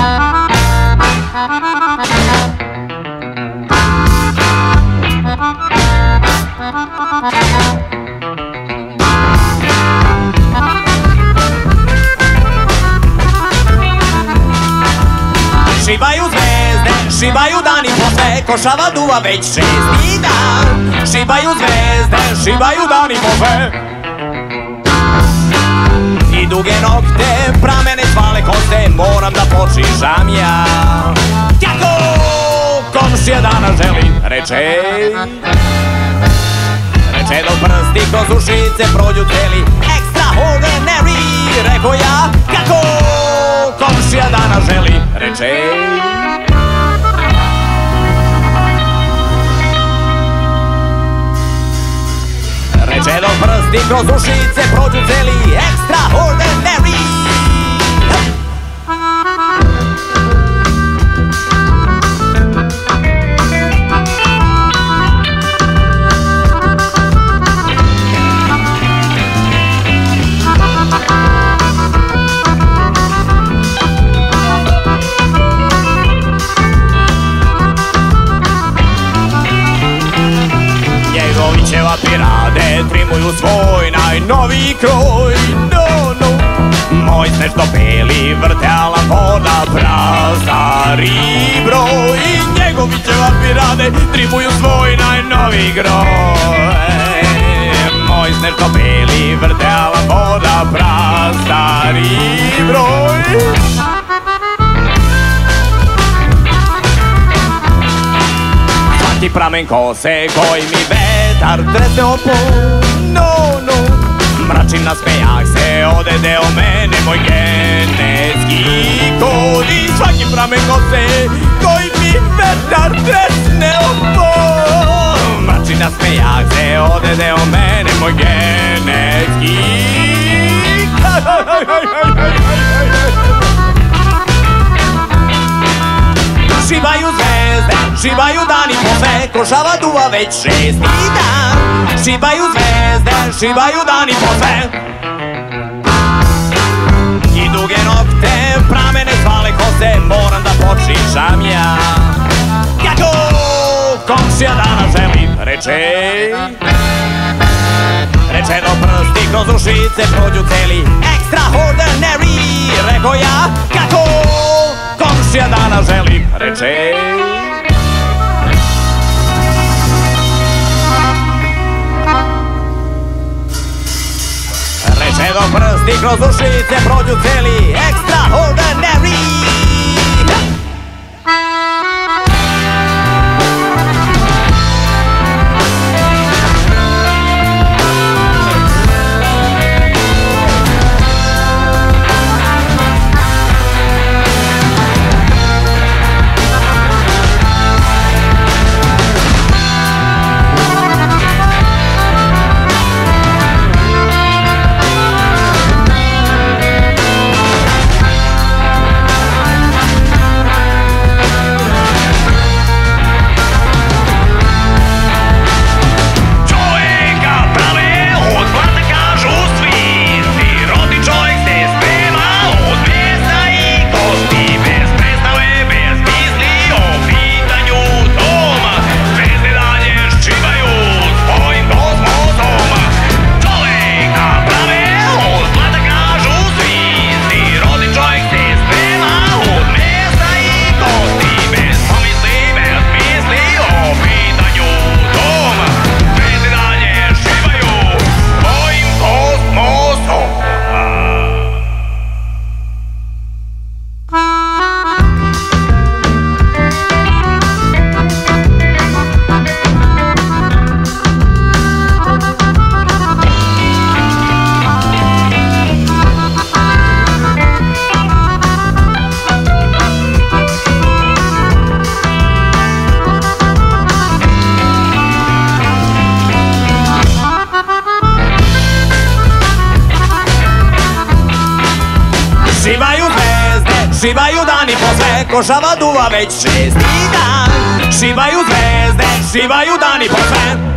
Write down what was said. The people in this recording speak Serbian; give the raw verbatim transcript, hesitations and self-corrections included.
Šibaju zvezde, šibaju dani posle, košava duva već šesti dan. Šibaju zvezde, šibaju dani posle, i duge nokte, pramene svale koste, moram da počišam ja. Kako komšija dana želi, reče, reče dok prsti kroz ušice prođu celi. Extraordinary, reko ja. Kako komšija dana želi, reče, reče dok prsti kroz ušice prođu celi. Extraordinary. Njegovićeva pirade trimuju svoj najnoviji kroj. No, no. Moj snežno beli vrteala voda prazari broj. Njegovićeva pirade trimuju svoj najnoviji kroj. Moj snežno beli vrteala voda prazari broj. Svaki pramen kose koji mi vetar trese o pol. No, no. Mračina smejak se odede o mene, moj genetski kod. I svaki pramen kose koji mi vetar tresne o pol. Mračina smejak se odede o mene, moj genetski kod. Šibaju zvezde, šibaju dani posle, košava duva već šesti dan. Šibaju zvezde, šibaju dani posle, i duge nokte, pramene svale kose, moram da počišam ja. Kako komšija dana želi, reče, reče do prsti kroz ušice prođu celi. Extraordinary, reko ja. Kako komšija dana želi, reče, reče do prsti kroz ušice prođu celi. Extraordinary. Šibaju zvezde, šibaju dani posle, košava duva već šesti dan. Šibaju zvezde, šibaju dani posle,